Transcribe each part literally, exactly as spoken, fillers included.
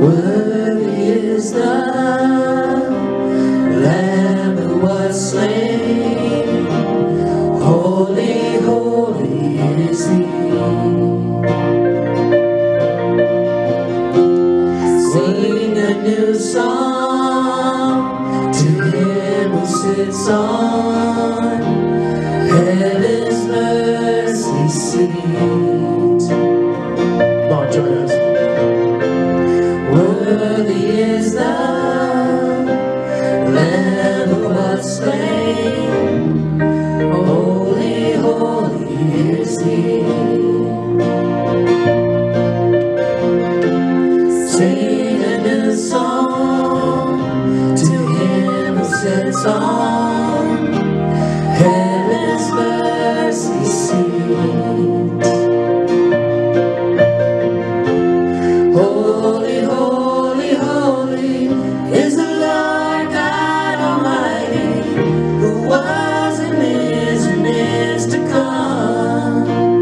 Worthy is the Lamb who was slain. Holy, holy is He. Sing a new song to Him who sits on heaven's mercy seat. Come on, join us. Worthy is the Lamb who was slain. Holy, holy is He. Sing a new song to Him who sits on heaven's mercy seat. Holy, holy, holy is the Lord God Almighty, who was and is and is to come.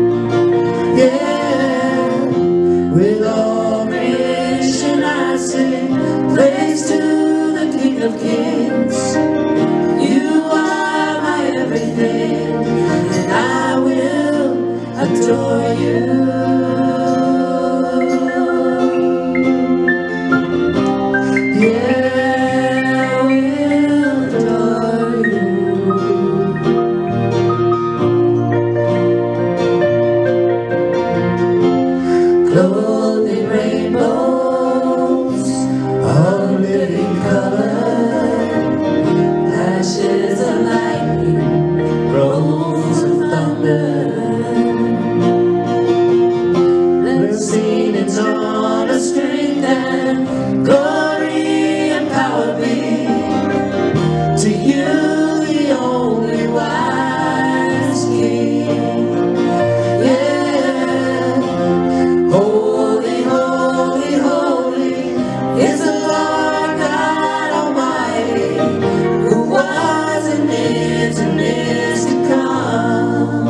Yeah, with all creation I sing praise to the King of Kings. You are my everything, and I will adore you. Clothed in rainbows of living color, flashes of lightning, rolls of thunder. They're seen in all the strength and glory and power be to you, the only wise King. Holy, holy, holy is the Lord God Almighty, who was and is and is to come.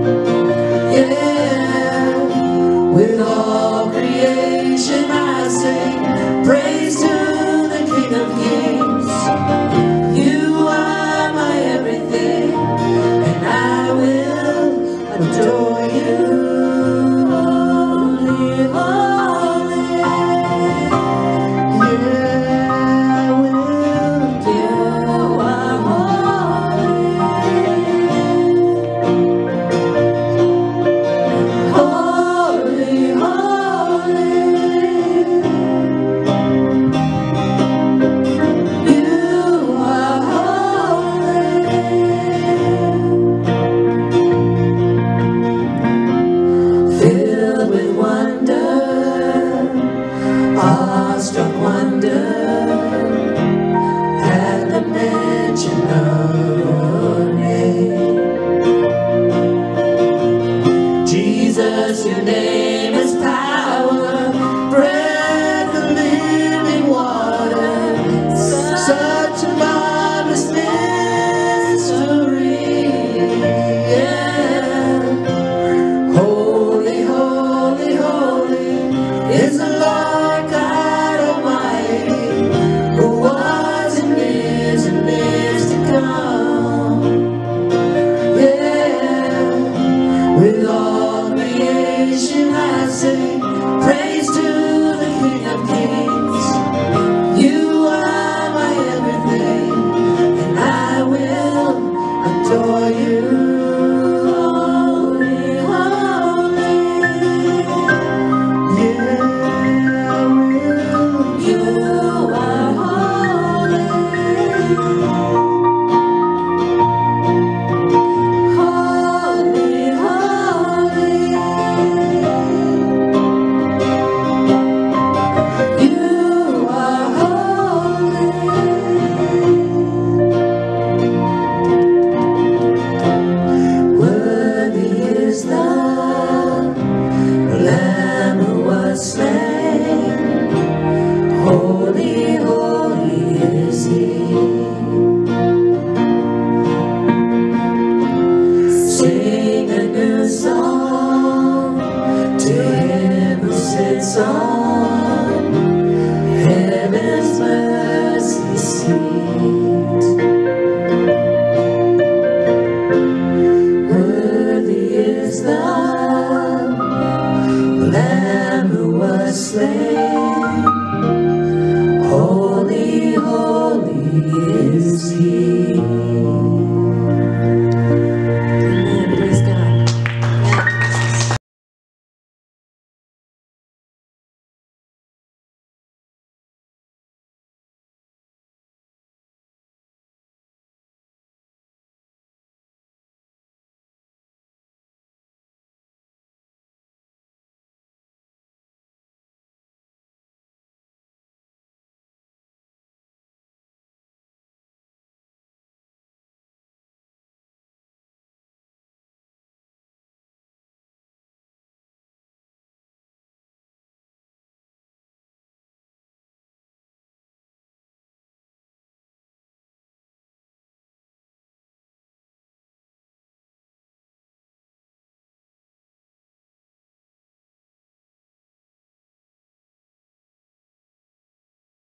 Yeah, with all creation I sing praise to the King of Kings. You are my everything, and I will adore you. Awestruck wonder at the mention of your name. Jesus, your name is power, breath of living water, such a marvelous mystery. Yeah. Holy, holy, holy is the Lord God Almighty, who was and is and is to come. Yeah, with all creation I sing praise to the King of Kings. You are my everything, and I will adore you. Holy, holy, yeah. You are holy, holy, holy. You are holy. Worthy is the Lamb who was slain. Holy, holy is He. Sing a new song to Him who sits on promised land.